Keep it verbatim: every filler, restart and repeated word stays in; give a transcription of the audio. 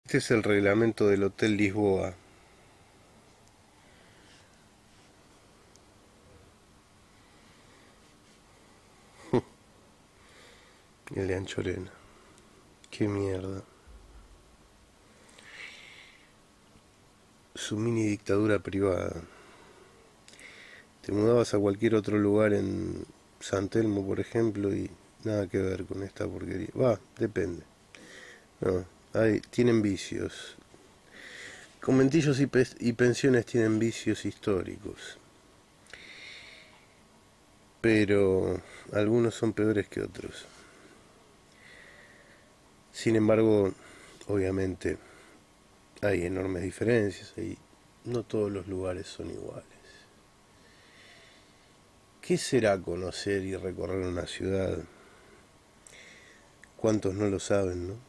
Este es el reglamento del Hotel Lisboa. El de Anchorena. Qué mierda. Su mini dictadura privada. Te mudabas a cualquier otro lugar en San Telmo, por ejemplo, y nada que ver con esta porquería. Va, depende. No, hay, tienen vicios. Conventillos y, pe- y pensiones tienen vicios históricos, pero algunos son peores que otros. Sin embargo, obviamente hay enormes diferencias y no todos los lugares son iguales. ¿Qué será conocer y recorrer una ciudad? ¿Cuántos no lo saben, no?